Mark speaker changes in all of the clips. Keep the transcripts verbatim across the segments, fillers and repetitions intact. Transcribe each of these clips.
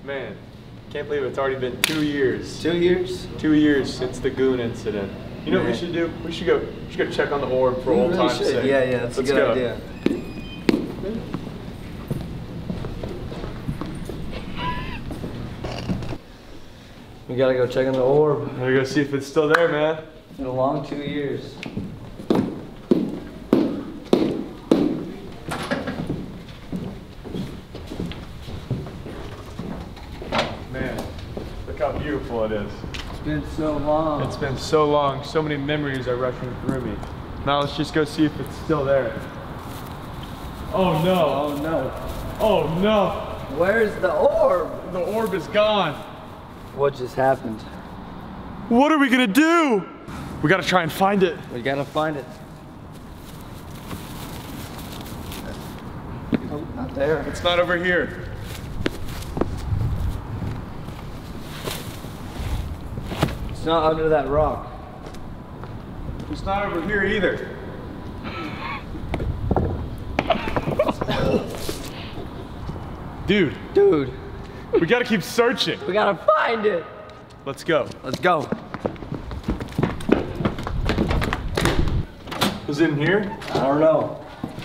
Speaker 1: Man, can't believe it's already been two years.
Speaker 2: Two years?
Speaker 1: Two years since the goon incident. You know what we should do? We should go. We should go check on the orb for
Speaker 2: We
Speaker 1: old
Speaker 2: really
Speaker 1: times'
Speaker 2: should.
Speaker 1: sake.
Speaker 2: Yeah, yeah, that's
Speaker 1: Let's
Speaker 2: a good
Speaker 1: go.
Speaker 2: idea. We gotta go check on the orb.
Speaker 1: Gotta go see if it's still there, man.
Speaker 2: It's been a long two years.
Speaker 1: Man, look how beautiful it is.
Speaker 2: It's been so long.
Speaker 1: It's been so long. So many memories are rushing through me. Now let's just go see if it's still there. Oh no.
Speaker 2: Oh no.
Speaker 1: Oh no.
Speaker 2: Where's the orb?
Speaker 1: The orb is gone.
Speaker 2: What just happened?
Speaker 1: What are we gonna do? We gotta try and find it.
Speaker 2: We gotta find it. Oh, not there.
Speaker 1: It's not over here.
Speaker 2: It's not under that rock.
Speaker 1: It's not over here either. Dude,
Speaker 2: Dude,
Speaker 1: we gotta keep searching.
Speaker 2: we gotta find it.
Speaker 1: Let's go.
Speaker 2: Let's go.
Speaker 1: Was it in here?
Speaker 2: I don't know.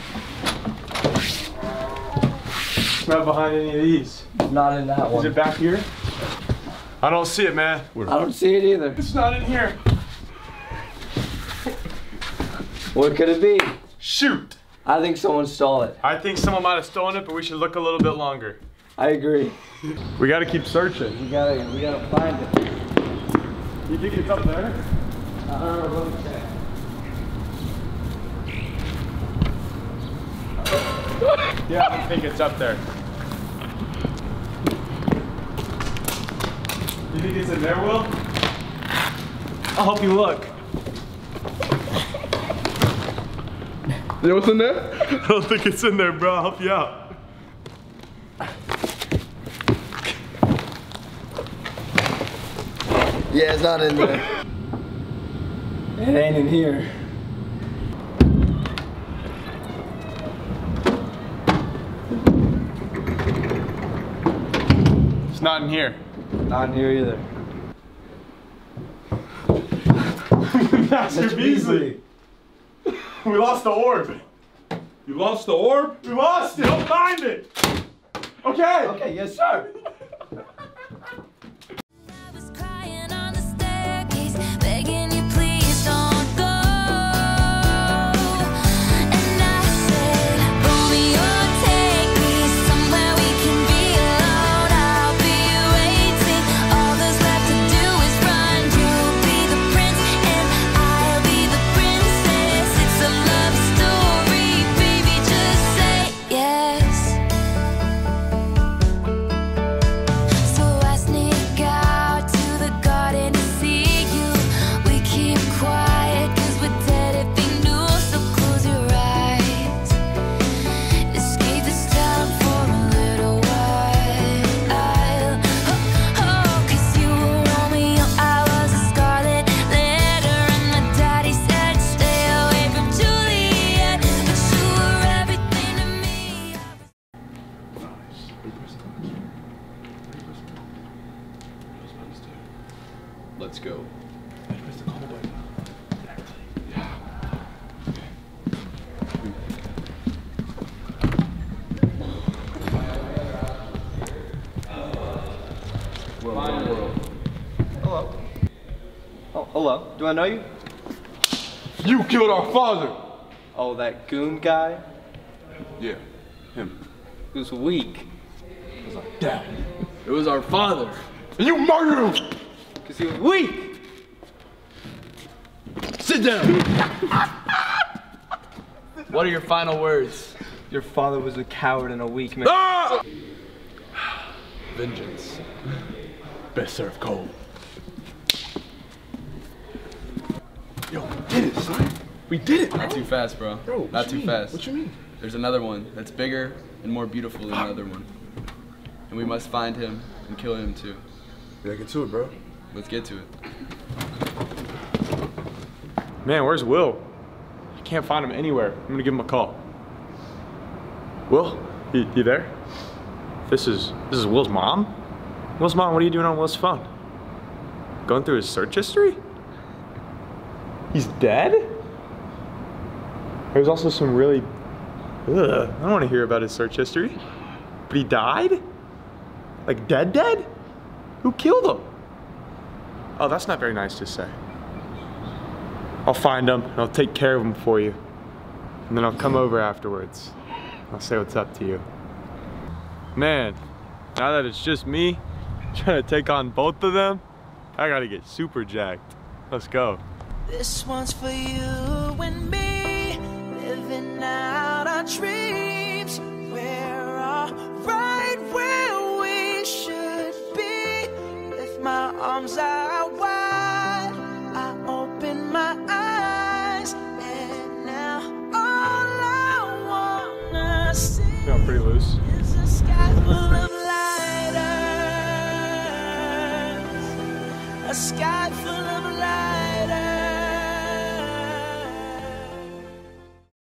Speaker 1: It's not behind any of these.
Speaker 2: Not in that
Speaker 1: Is
Speaker 2: one.
Speaker 1: it back here? I don't see it, man.
Speaker 2: I don't see it either.
Speaker 1: It's not in here.
Speaker 2: What could it be?
Speaker 1: Shoot.
Speaker 2: I think someone stole it.
Speaker 1: I think someone might have stolen it, but we should look a little bit longer.
Speaker 2: I agree.
Speaker 1: We gotta keep searching.
Speaker 2: We gotta, we gotta find it.
Speaker 1: You think it's up there?
Speaker 2: Uh, let me check.
Speaker 1: Yeah, I think it's up there. You think it's in there, Will? I'll help you look. You know what's in there? I don't think it's in there, bro. I'll help you out.
Speaker 2: Yeah, it's not in there. It ain't in here.
Speaker 1: It's not in here.
Speaker 2: Not in here either.
Speaker 1: Master Beasley. We lost the orb.
Speaker 3: You lost the orb?
Speaker 1: We lost it. Don't find it. Okay.
Speaker 2: Okay, yes sir.
Speaker 3: Let's go.
Speaker 2: Hello. Oh, hello. Do I know you?
Speaker 3: You killed our father!
Speaker 2: Oh, that goon guy
Speaker 3: Yeah, him.
Speaker 2: who's weak.
Speaker 3: It was our dad. It was our father. And you murdered him!
Speaker 2: Because he was weak.
Speaker 3: Sit down! What are your final words?
Speaker 2: Your father was a coward and a weak man.
Speaker 3: Ah! Vengeance. Best served cold. Yo, we did it, son. We did it, bro.
Speaker 4: Not too fast, bro.
Speaker 3: Bro, what
Speaker 4: Not
Speaker 3: you
Speaker 4: too
Speaker 3: mean?
Speaker 4: fast.
Speaker 3: What you mean?
Speaker 4: There's another one that's bigger and more beautiful than the other one. And we must find him and kill him too.
Speaker 3: Yeah, get to it, bro.
Speaker 4: Let's get to it.
Speaker 1: Man, where's Will? I can't find him anywhere. I'm gonna give him a call. Will, you, you there? This is this is Will's mom? Will's mom, what are you doing on Will's phone? Going through his search history? He's dead? There's also some really, ugh, I don't want to hear about his search history. But he died? Like dead dead? Who killed him? Oh, that's not very nice to say. I'll find him and I'll take care of him for you. And then I'll come over afterwards. I'll say what's up to you. Man, now that it's just me trying to take on both of them, I gotta get super jacked. Let's go.
Speaker 2: This one's for you and me, living out our dreams. We're all right where we should be. Lift my arms out wide, I open my eyes, and now all I wanna see
Speaker 1: Feeling pretty loose.
Speaker 2: is a sky full of lighters, a sky full of lighters.